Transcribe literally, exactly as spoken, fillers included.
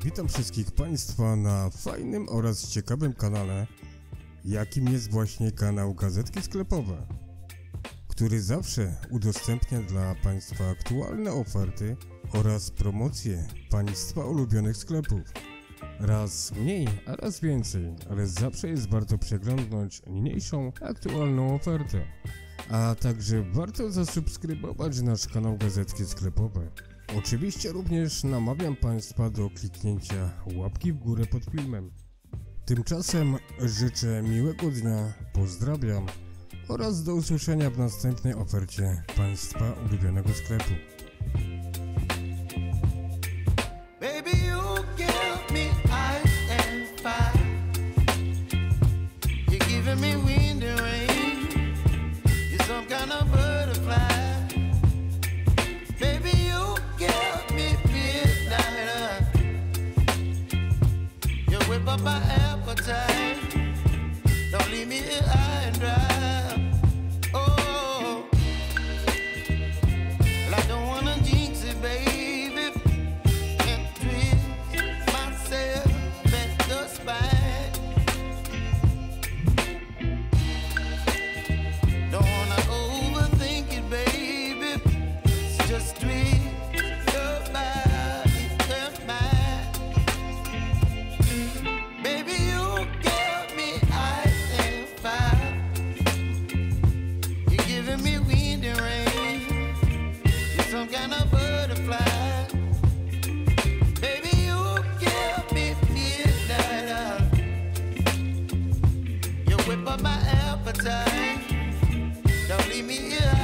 Witam wszystkich Państwa na fajnym oraz ciekawym kanale, jakim jest właśnie kanał Gazetki Sklepowe, który zawsze udostępnia dla Państwa aktualne oferty oraz promocje Państwa ulubionych sklepów. Raz mniej, a raz więcej, ale zawsze jest warto przeglądnąć niniejszą aktualną ofertę. A także warto zasubskrybować nasz kanał Gazetki Sklepowe. Oczywiście również namawiam Państwa do kliknięcia łapki w górę pod filmem. Tymczasem życzę miłego dnia, pozdrawiam oraz do usłyszenia w następnej ofercie Państwa ulubionego sklepu. Baby, you give me ice and fire. You're giving me wind and rain. You're some kind of butterfly. Baby, you give me midnight. You whip up my appetite. Don't leave me here high and dry. Oh, well, I don't wanna jinx it, baby. Can't twist myself at the spine. Don't wanna overthink it, baby. It's just twist your body and mine. Baby, you give me ice and fire. You're giving me wind and rain. You're some kind of butterfly. Baby, you give me midnight. You whip up my appetite. Don't leave me here